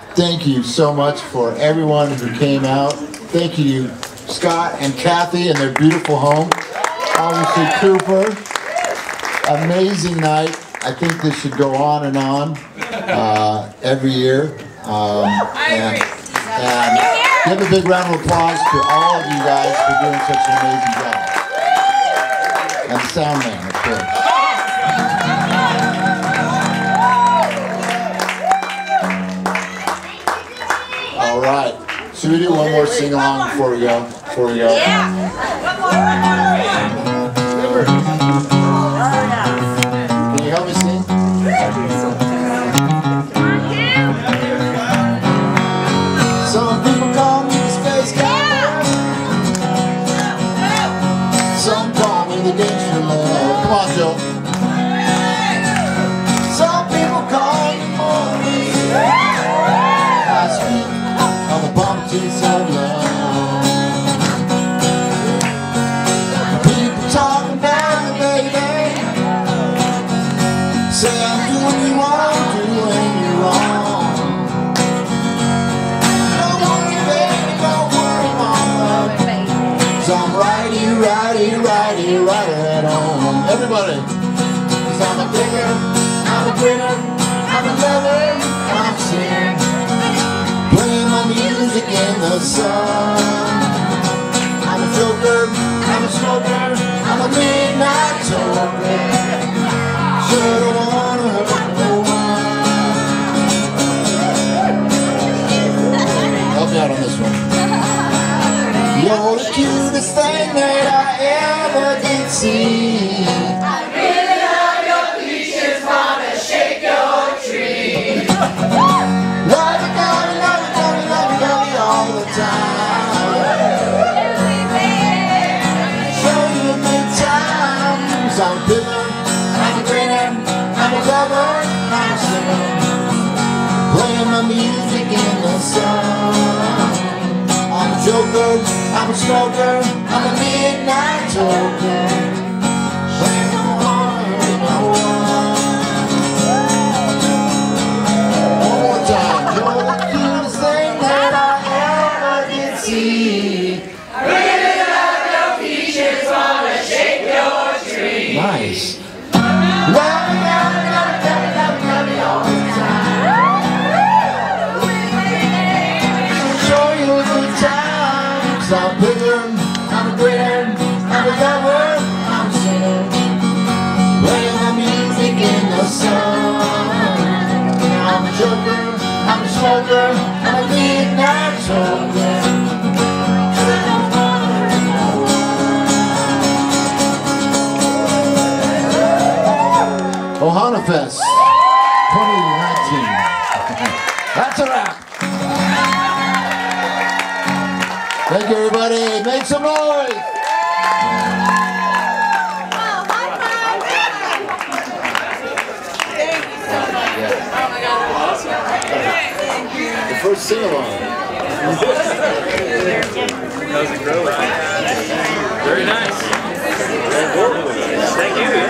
Thank you so much for everyone who came out. Thank you, Scott and Kathy and their beautiful home. Obviously, Cooper. Amazing night. I think this should go on and on every year. And give a big round of applause to all of you guys for doing such an amazing job. And sound man, of course. All right. Should we do one more sing-along before we go? Yeah. Can you help me sing? Some people call me the space cowboy. Some call me the gangster love. Come on, Joe. Some people call me Maurice. Last week on the politics of love. People talking about me, baby. Say I'm doing you wrong, doing you wrong. Don't worry, baby, don't worry, mama. 'Cause I'm right here at home. Everybody. 'Cause I'm a digger, I'm a quitter, I'm a lover, I'm a sinner. Playing my music in the sun. I'm a joker, I'm a smoker, I'm a midnight toker. Sure don't wanna hurt no one. Help me out on this one. You're the cutest thing that I ever did see. I really love your peaches, wanna shake your tree. Love you all the time. Show you a good time. 'Cause I'm a pillar, I'm a grinner, I'm a lover, I'm a sinner. Playing my music in the sun. I'm a joker, I'm a smoker, I'm a midnight toker. Playing no one, no one. One more time. You're the cutest thing that I ever did see. I really love your peaches, wanna shake your tree. Nice. Love you all the time. Show you a good time. 'Cause I'm a bigger, I'm a greater, I'm a lover, I'm a sinner. Playing my music in the sun. I'm a joker, I'm a smoker, I'm a midnight toker. Ohana Fest 2019. That's a wrap. Thank you, everybody. Make some noise. The first sing-along. How's it growing? Very nice. Thank you.